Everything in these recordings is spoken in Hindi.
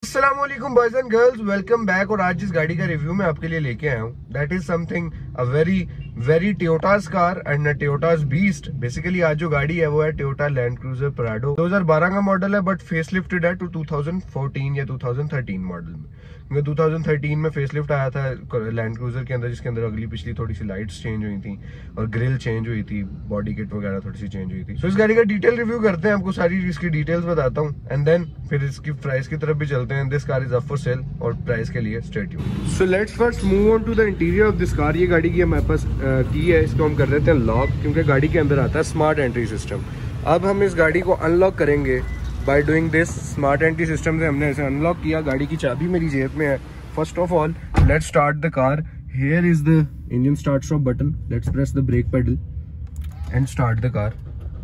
अस्सलामुअलैकुम boys and girls, welcome back. और आज जिस गाड़ी का रिव्यू मैं आपके लिए लेके आया हूँ that is something a very Toyota's car and a Toyota's beast. Basically आज जो गाड़ी है वो है टोयोटा लैंड क्रूजर प्राडो। 2012 का मॉडल है बट फेसलिफ्टेड है टू 2014 या 2013 मॉडल में। क्योंकि 2013 में फेसलिफ्ट आया था लैंड क्रूजर के अंदर, जिसके अंदर अगली पिछली थोड़ी सी लाइट्स चेंज हुई थी और ग्रिल चेंज हुई थी, बॉडी किट वगैरह थोड़ी सी चेंज हुई थी। सो इस गाड़ी का डिटेल रिव्यू करते हैं, आपको सारी इसकी डिटेल्स बताता हूँ एंड देन फिर इसकी प्राइस की तरफ भी चलते हैं। This car is up for sale और प्राइस के लिए stay tuned. So let's first move on to the interior of this car. ये गाड़ी की हमारे पास की है, इसको हम कर देते हैं लॉक, क्योंकि गाड़ी के अंदर आता है स्मार्ट एंट्री सिस्टम। अब हम इस गाड़ी को अनलॉक करेंगे by doing this. Smart entry system से हमने ऐसे अनलॉक किया। गाड़ी की चाबी मेरी जेब में है। First of all let's start the car. Here is the engine start stop button. Let's press the brake pedal and start the car.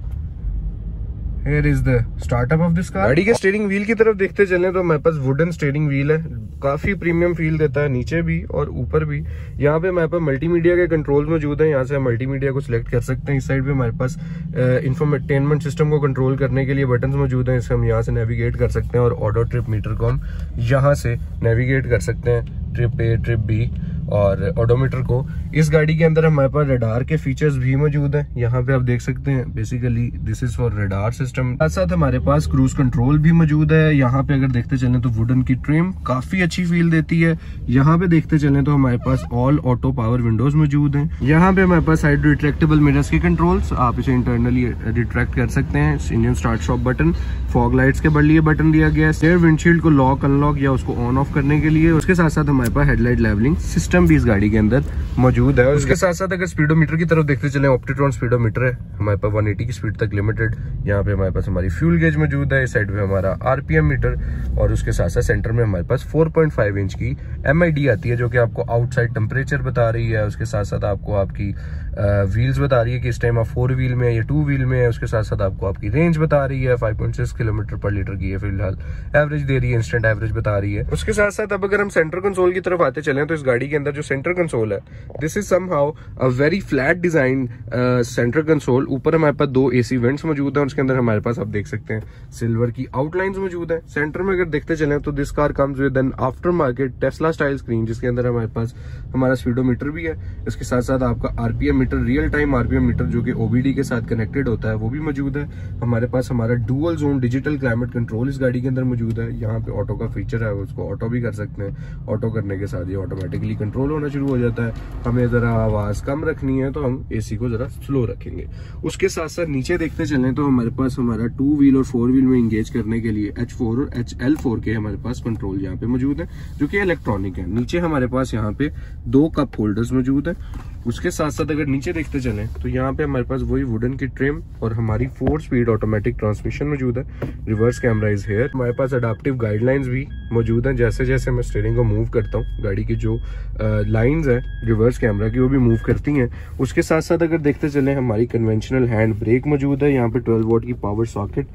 Here is the startup of this car. गाड़ी के स्टीयरिंग व्हील की तरफ देखते चलें तो हमारे पास वुडन स्टीयरिंग व्हील है, काफी प्रीमियम फील देता है नीचे भी और ऊपर भी। यहाँ पे हमारे पास मल्टीमीडिया के कंट्रोल्स मौजूद हैं, यहाँ से हम मल्टीमीडिया को सिलेक्ट कर सकते हैं। इस साइड पे हमारे पास इंफोटेनमेंट सिस्टम को कंट्रोल करने के लिए बटन मौजूद हैं, इससे हम यहाँ से नेविगेट कर सकते हैं और ऑटो ट्रिप मीटर को हम यहाँ से नेविगेट कर सकते हैं, ट्रिप ए ट्रिप बी और ऑडोमीटर को। इस गाड़ी के अंदर हमारे पास रडार के फीचर्स भी मौजूद हैं, यहाँ पे आप देख सकते हैं। Basically this is for radar system. साथ साथ हमारे पास क्रूज कंट्रोल भी मौजूद है। यहाँ पे अगर देखते चलें तो वुडन की ट्रिम काफी अच्छी फील देती है। यहाँ पे देखते चलें तो हमारे पास ऑल ऑटो पावर विंडोज मौजूद हैं। यहाँ पे हमारे पास साइड रिट्रैक्टेबल मिरर्स के कंट्रोल्स, आप इसे इंटरनली रिट्रैक्ट कर सकते हैं। Engine start stop button, fog lights के लिए बटन दिया गया है। रियर विंडशील्ड को लॉक अनलॉक या उसको ऑन ऑफ करने के लिए। उसके साथ साथ हमारे पास हेडलाइट लेवलिंग सिस्टम भी इस गाड़ी के अंदर मौजूद है। और उसके साथ साथ अगर स्पीडोमीटर की तरफ देखते चले, ऑप्टिट्रॉन स्पीडोमीटर है हमारे पास 180 की स्पीड तक लिमिटेड। यहाँ पे हमारे पास हमारी फ्यूल गेज मौजूद है। इस साइड पे हमारा आरपीएम मीटर और उसके साथ साथ सेंटर में हमारे पास 4.5 इंच की MID आती है, जो कि आपको आउटसाइड टेम्परेचर बता रही है। उसके साथ साथ आपको आपकी व्हील्स बता रही है कि इस टाइम आप 4 व्हील में या 2 व्हील में है। उसके साथ साथ आपको आपकी रेंज बता रही है, 5.6 किलोमीटर पर लीटर की है फिलहाल एवरेज दे रही है, इंस्टेंट एवरेज बता रही है। उसके साथ साथ अब अगर हम सेंटर कंसोल की तरफ आते चले तो इस गाड़ी के अंदर जो सेंटर कंसोल है, this is somehow a very flat design centre console. ऊपर हमारे पास 2 AC वेंट्स मौजूद हैं। उसके अंदर हमारे पास आप देख सकते हैं सिल्वर की आउटलाइंस मौजूद है। सेंटर में अगर देखते चले तो this car comes with an after market Tesla style screen, जिसके अंदर हमारे पास हमारा स्पीडोमीटर भी है। इसके साथ साथ आपका RPM meter, real time RPM meter जो कि OBD के साथ कनेक्टेड होता है, वो भी मौजूद है। हमारे पास हमारा dual zone digital climate control इस गाड़ी के अंदर मौजूद है। यहाँ पे ऑटो का फीचर है, उसको ऑटो भी कर सकते हैं। ऑटो करने के साथ ये ऑटोमेटिकली कंट्रोल होना शुरू हो जाता है। हमें जरा आवाज कम रखनी है तो हम AC को जरा स्लो रखेंगे। उसके साथ साथ नीचे देखते चलें तो हमारे पास हमारा 2 व्हील और 4 व्हील में इंगेज करने के लिए H4 और HL4 के हमारे पास कंट्रोल यहाँ पे मौजूद है, जो कि इलेक्ट्रॉनिक है। नीचे हमारे पास यहाँ पे 2 कप होल्डर्स मौजूद है। उसके साथ साथ अगर नीचे देखते चलें तो यहाँ पे हमारे पास वही वुडन की ट्रिम और हमारी 4 स्पीड ऑटोमेटिक ट्रांसमिशन मौजूद है। Reverse camera is here. हमारे पास अडाप्टिव गाइडलाइंस भी मौजूद हैं। जैसे जैसे मैं स्टीयरिंग को मूव करता हूँ, गाड़ी की जो लाइंस है रिवर्स कैमरा की वो भी मूव करती हैं। उसके साथ साथ अगर देखते चलें हमारी कन्वेंशनल हैंड ब्रेक मौजूद है। यहाँ पे 12 वोल्ट की पावर सॉकेट,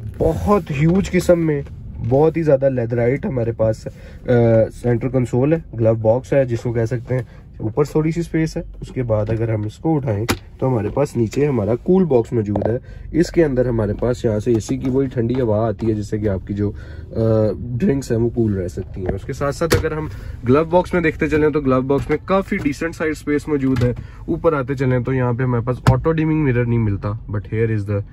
बहुत ह्यूज किस्म में, बहुत ही ज्यादा लेदराइट हमारे पास सेंटर कंसोल है। ग्लव बॉक्स है जिसको कह सकते हैं, ऊपर थोड़ी सी स्पेस है। उसके बाद अगर हम इसको उठाएं तो हमारे पास नीचे हमारा कूल बॉक्स मौजूद है। इसके अंदर हमारे पास यहाँ से AC की वही ठंडी हवा आती है, जिससे कि आपकी जो ड्रिंक्स है वो कूल रह सकती हैं। उसके साथ साथ अगर हम ग्लव बॉक्स में देखते चलें तो ग्लव बॉक्स में काफी डिसेंट साइज स्पेस मौजूद है। ऊपर आते चलें तो यहाँ पे हमारे पास ऑटो डिमिंग मिरर नहीं मिलता, but here is the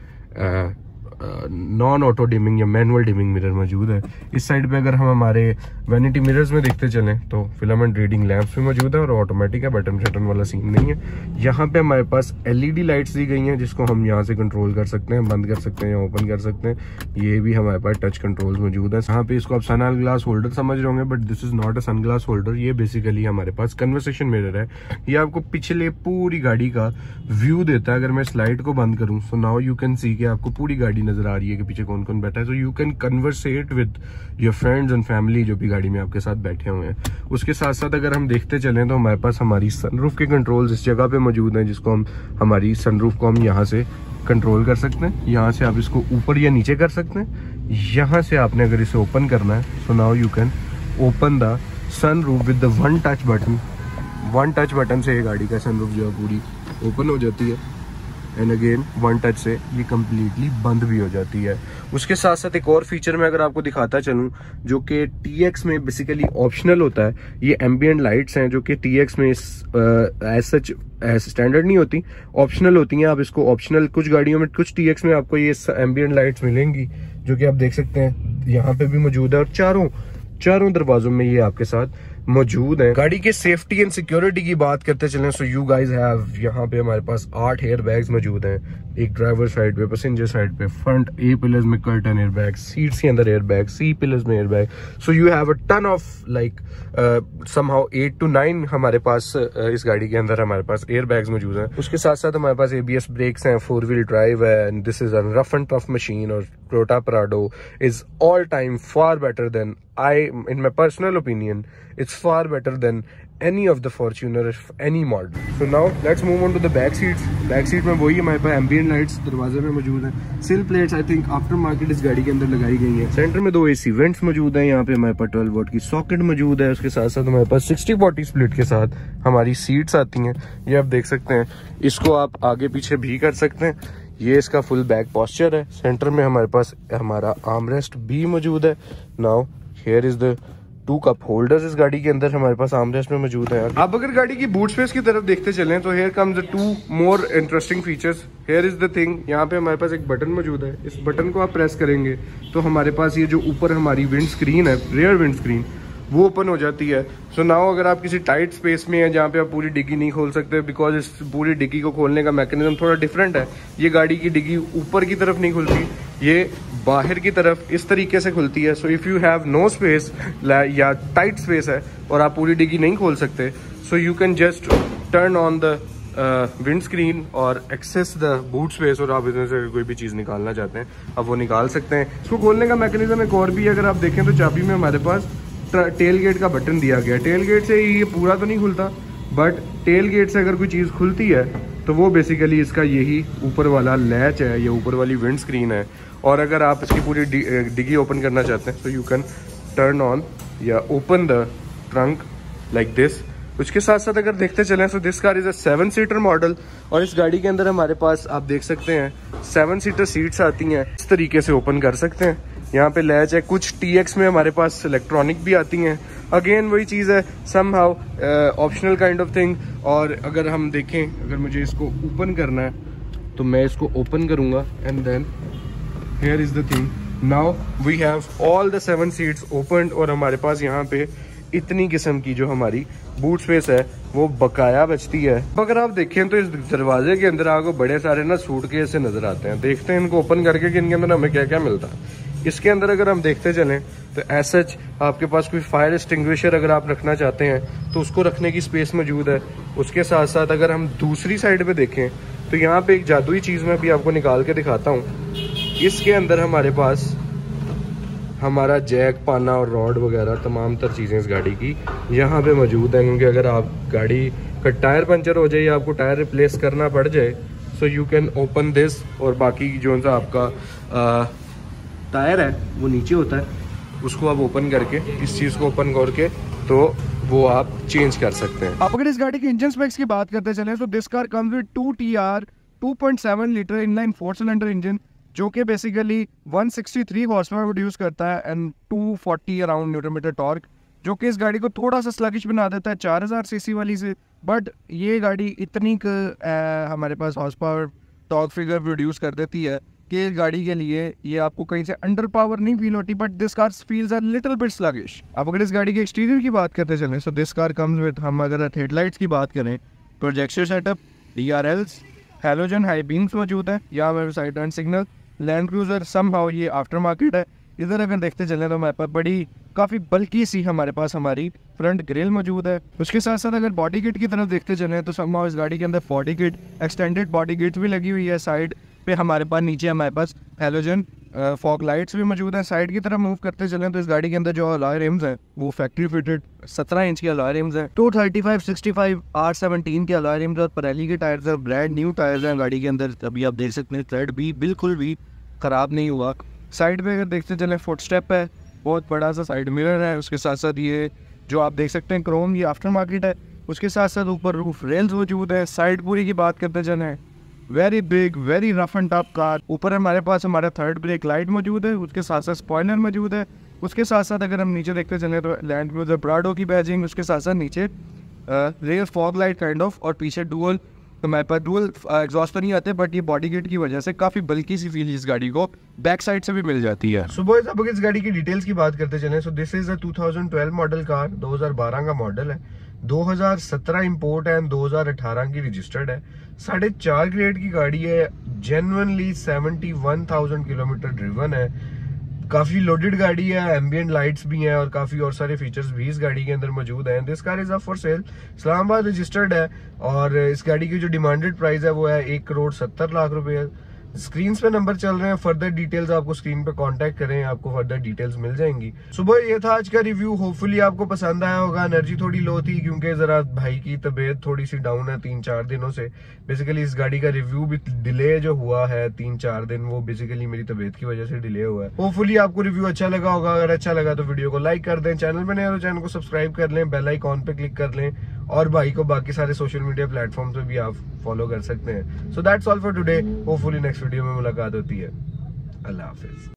non auto dimming या मैनुअल डिमिंग मिरर मौजूद है। इस साइड पे अगर हम हमारे वैनिटी मिरर्स में देखते चलें तो फिलामेंट रीडिंग लैंप्स भी मौजूद है और ऑटोमेटिक है, बटन शटन वाला सीन नहीं है। यहाँ पे हमारे पास LED लाइट्स दी गई हैं, जिसको हम यहाँ से कंट्रोल कर सकते हैं, बंद कर सकते हैं या ओपन कर सकते हैं। ये भी हमारे पास टच कंट्रोल्स मौजूद है। यहाँ पे इसको आप सन ग्लास होल्डर समझ रहे होंगे, but this is not a sunglass holder. ये बेसिकली हमारे पास कन्वर्सेशन मिरर है। ये आपको पिछले पूरी गाड़ी का व्यू देता है। अगर मैं स्लाइड को बंद करूँ so now you can see कि आपको पूरी गाड़ी नजर आ रही है कि पीछे कौन कौन बैठा है। So you can conversate with your friends and family जो भी गाड़ी में आपके साथ बैठे हुए हैं। उसके साथ साथ अगर हम देखते चलें तो हमारे पास हमारी सनरूफ के कंट्रोल्स इस जगह पे मौजूद हैं, जिसको हम हमारी सनरूफ को हम यहाँ से कंट्रोल कर सकते हैं। यहाँ से आप इसको ऊपर या नीचे कर सकते हैं। यहाँ से आपने अगर इसे ओपन करना है so now you can open the sunroof with the 1 touch button. 1 touch button से ये गाड़ी का सनरूफ जो है पूरी ओपन हो जाती है। एंड अगेन वन टच से ये कम्प्लीटली बंद भी हो जाती है। उसके साथ साथ एक और फीचर मैं अगर आपको दिखाता चलूँ जो कि TX में बेसिकली ऑप्शनल होता है, ये एम्बियंट लाइट्स हैं जो कि TX में एज सच स्टैंडर्ड नहीं होती, ऑप्शनल होती हैं। आप इसको ऑप्शनल, कुछ गाड़ियों में, कुछ TX में आपको ये एम्बियंट लाइट्स मिलेंगी जो कि आप देख सकते हैं यहाँ पे भी मौजूद है, और चारों दरवाजों में ये आपके साथ मौजूद है। गाड़ी के सेफ्टी एंड सिक्योरिटी की बात करते चलें, सो यू गाइज हैव, यहाँ पे हमारे पास 8 एयर बैग्स मौजूद हैं, एक ड्राइवर साइड पे, पैसेंजर साइड पे, फ्रंट A पिलर्स में कर्टन एयर बैग, सीट्स के अंदर एयर बैग, C पिलर्स में airbag. So you have a ton of like somehow 8 to 9 हमारे पास इस गाड़ी के अंदर हमारे पास एयर बैग्स मौजूद हैं। उसके साथ साथ हमारे पास ABS ब्रेक्स हैं, 4 व्हील ड्राइव है, and this is a rough and tough machine. और Toyota Prado is all time far better than, in my personal opinion, it's far better than any of the Fortuner, any model. So now let's move on to the back seats. Back seat में वही हमारे पास ambient lights दरवाजे में मौजूद हैं, sill plates I think after market इस गाड़ी के अंदर लगाई गई हैं। सेंटर में 2 AC वेंट्स मौजूद हैं, यहाँ पे हमारे पास 12 वोल्ट की सॉकेट मौजूद है। उसके साथ साथ हमारे पास 60-40 स्प्लिट के साथ हमारी सीट्स आती हैं, ये आप देख सकते हैं। इसको आप आगे पीछे भी कर सकते हैं, ये इसका फुल बैक पॉस्चर है। सेंटर में हमारे पास हमारा आर्मरेस्ट भी मौजूद है। Now here is the 2 cup holders इस गाड़ी के अंदर हमारे पास आर्मरेस्ट में मौजूद है। अब अगर गाड़ी की बूट स्पेस की तरफ देखते चलें तो here comes the 2 more interesting features. Here is the thing, यहाँ पे हमारे पास एक बटन मौजूद है, इस बटन को आप प्रेस करेंगे तो हमारे पास ये जो ऊपर हमारी विंड स्क्रीन है, रियर विंड स्क्रीन, वो ओपन हो जाती है। सो नाउ अगर आप किसी टाइट स्पेस में है जहाँ पे आप पूरी डिग्गी नहीं खोल सकते, बिकॉज इस पूरी डिग्गी को खोलने का मैकेनिज्म थोड़ा डिफरेंट है। ये गाड़ी की डिग्गी ऊपर की तरफ नहीं खुलती, ये बाहर की तरफ इस तरीके से खुलती है। So if you have no space या टाइट स्पेस है और आप पूरी डिग्गी नहीं खोल सकते, so you can just turn on the windscreen और एक्सेस द बूट स्पेस, और आप इसमें से कोई भी चीज़ निकालना चाहते हैं अब वो निकाल सकते हैं। इसको खोलने का मैकेनिज्म एक और भी है, अगर आप देखें तो चाबी में हमारे पास टेल गेट का बटन दिया गया। टेल गेट से ये पूरा तो नहीं खुलता, बट टेल गेट से अगर कोई चीज़ खुलती है तो वो बेसिकली इसका यही ऊपर वाला लैच है, ये ऊपर वाली विंड स्क्रीन है। और अगर आप इसकी पूरी डिग्गी ओपन करना चाहते हैं तो यू कैन टर्न ऑन या open the trunk like this. उसके साथ साथ अगर देखते चलें तो this car is a 7 seater model, और इस गाड़ी के अंदर हमारे पास आप देख सकते हैं 7 सीटर सीट्स आती हैं, इस तरीके से ओपन कर सकते हैं। यहाँ पे लैच है, कुछ TX में हमारे पास इलेक्ट्रॉनिक भी आती हैं, अगेन वही चीज़ है, somehow optional kind of thing. और अगर हम देखें, अगर मुझे इसको ओपन करना है तो मैं इसको ओपन करूँगा, and then here is the thing, now we have all the 7 seats open, और हमारे पास यहाँ पे इतनी किस्म की जो हमारी बूट स्पेस है वो बकाया बचती है। अगर आप देखें तो इस दरवाजे के अंदर आपको बड़े सारे ना सूटकेस से नजर आते हैं, देखते हैं इनको ओपन करके कि इनके अंदर हमें क्या क्या मिलता है। इसके अंदर अगर हम देखते चलें तो एज सच आपके पास कोई फायर एक्सटिंग्विशर अगर आप रखना चाहते हैं तो उसको रखने की स्पेस मौजूद है। उसके साथ साथ अगर हम दूसरी साइड पे देखें तो यहाँ पे एक जादुई चीज़ मैं भी आपको निकाल के दिखाता हूँ। इसके अंदर हमारे पास हमारा जैक, पाना और रॉड वगैरह तमाम तर चीज़ें इस गाड़ी की यहाँ पे मौजूद हैं, क्योंकि अगर आप गाड़ी का टायर पंचर हो जाए या आपको टायर रिप्लेस करना पड़ जाए, so you can open this, और बाकी जो सा आपका टायर है वो नीचे होता है, उसको आप ओपन करके, इस चीज़ को ओपन करके तो वो आप चेंज कर सकते हैं। आप अगर इस गाड़ी की इंजन स्पेक्स की बात करते चलें तो this car comes with 2TR 2.7 litre inline 4 cylinder engine, जो कि बेसिकली 163 हॉर्स पावर प्रोड्यूस करता है and 240 around newton metre torque, जो कि इस गाड़ी को थोड़ा सा स्लगिश बना देता है 4000 सीसी वाली से। बट ये गाड़ी इतनी हमारे पास horsepower torque figure produce कर देती है कि इस गाड़ी के लिए ये आपको कहीं से अंडर पावर नहीं फील होती, but this car feels a little bit sluggish. अब अगर इस गाड़ी के एक्सटीरियर की बात करते चलें तो दिस कार कम्स विद, हम अगर हेडलाइट्स की बात करें, projection setup, DRLs, halogen high beams मौजूद है, यहाँ पर side turn signal, Land Cruiser somehow ये आफ्टर मार्केट है। इधर अगर देखते चलें तो हमारे पास बड़ी काफ़ी बल्कि सी हमारे पास हमारी फ्रंट ग्रिल मौजूद है। उसके साथ साथ अगर बॉडी किट की तरफ देखते चलें तो समहाउ इस गाड़ी के अंदर body kit, extended body kit भी लगी हुई है। साइड पे हमारे पास, नीचे हमारे पास हैलोजन फॉग लाइट्स भी मौजूद हैं। साइड की तरफ मूव करते चलें तो इस गाड़ी के अंदर जो अलॉय रिम्स हैं वो फैक्ट्री फिटेड 17 इंच के अलॉय रिम्स हैं, 235/65 R17 के अलॉय रिम्स और परेली के टायर्स हैं, ब्रांड न्यू टायर्स हैं गाड़ी के अंदर। अभी आप देख सकते हैं थ्रेड भी बिल्कुल भी ख़राब नहीं हुआ। साइड पे अगर देखते चलें फुट स्टेप है, बहुत बड़ा सा साइड मिरर है। उसके साथ साथ ये जो आप देख सकते हैं क्रोम, ये आफ्टर मार्केट है। उसके साथ साथ ऊपर रूफ रेल्स मौजूद है। साइड पूरी की बात करते चलें very big, very rough and tough car. ऊपर हमारे पास हमारा थर्ड ब्रेक लाइट मौजूद है, उसके साथ साथ स्पॉइलर मौजूद है। उसके साथ साथ अगर हम नीचे देखते चले तो लैंड क्रूजर प्राडो की बैजिंग, उसके साथ साथ नीचे rear fog light kind of, और पीछे डुअल, तो हमारे पास डुअल एग्जॉस्ट तो नहीं आते, बट ये बॉडी किट की वजह से काफ़ी बल्कि सी फील इस गाड़ी को बैक साइड से भी मिल जाती है। सो बॉयज, अब इस गाड़ी की डिटेल्स की बात करते चलें। So this is a 2012 model car, 2012 का मॉडल है, 2017 इंपोर्ट है, 2018 की रजिस्टर्ड है। 4.5 ग्रेड की गाड़ी है, जेन्युइनली 71,000 किलोमीटर ड्रिवन है। काफी लोडेड गाड़ी है, एम्बियंट लाइट्स भी हैं और काफी और सारे फीचर्स भी इस गाड़ी के अंदर मौजूद हैं। This car is up for sale, Islamabad registered है, और इस गाड़ी की जो डिमांडेड प्राइस है वो है 1,70,00,000 रुपए। स्क्रीन पे नंबर चल रहे हैं, फर्दर डिटेल्स आपको स्क्रीन पे कांटेक्ट करें, आपको फर्दर डिटेल्स मिल जाएंगी। सुबह ये था आज का रिव्यू, होपफुली आपको पसंद आया होगा। एनर्जी थोड़ी लो थी क्योंकि जरा भाई की तबीयत थोड़ी सी डाउन है 3-4 दिनों से। बेसिकली इस गाड़ी का रिव्यू भी डिले जो हुआ है 3-4 दिन, वो बेसिकली मेरी तबीयत की वजह से डिले हुआ है। होपफुली आपको रिव्यू अच्छा लगा होगा। अगर अच्छा लगा तो वीडियो को लाइक कर दें, चैनल पे नए हो तो चैनल को सब्सक्राइब कर लें, बेल आइकॉन पे क्लिक कर लें, और भाई को बाकी सारे सोशल मीडिया प्लेटफॉर्म पे भी आप फॉलो कर सकते हैं। So that's all for today, hopefully next video में मुलाकात होती है। अल्लाह हाफिज।